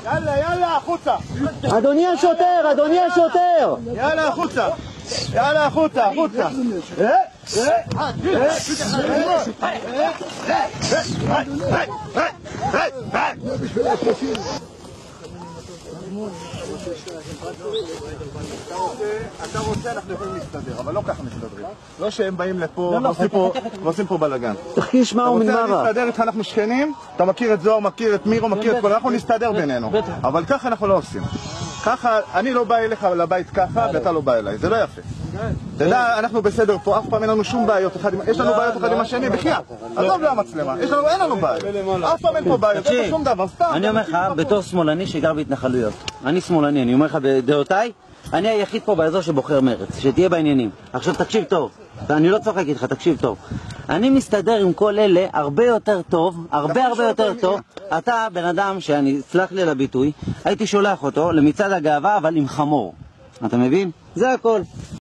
יאללה, יאללה, החוצה. אדוני השוטר, אדוני השוטר. יאללה, החוצה. יאללה, החוצה, החוצה. אתה רוצה, אנחנו יכולים להסתדר, אבל לא ככה מסתדרים. לא שהם באים לפה ועושים פה בלגן. תחכי שמע אתה ומנמרה. רוצה להסתדר איתך, אנחנו שכנים, אתה מכיר את זוהר, מכיר את מירו, מכיר את כל, אנחנו נסתדר בינינו. אבל ככה אנחנו לא עושים. ככה, אני לא בא אליך לבית ככה, ואתה לא בא אליי, זה לא יפה. אתה יודע, אנחנו בסדר פה, אף פעם אין לנו שום בעיות, יש לנו בעיות אחד עם השני, בחייאת. עזוב למצלמה, אין לנו בעיות. אף פעם אין פה בעיות, אין פה שום דבר, סתם. אני אומר לך, בתור שמאלני שגר בהתנחלויות, אני שמאלני, אני אומר לך בדעותיי, אני היחיד פה באזור שבוחר מרץ, שתהיה בעניינים. עכשיו תקשיב טוב, אני לא צוחק איתך, תקשיב טוב. אני מסתדר עם כל אלה הרבה יותר טוב, הרבה יותר טוב. אתה בן אדם שאני, סלח לי על הביטוי, הייתי שולח אותו למצעד הגאווה אבל עם חמור. אתה מבין? זה הכל.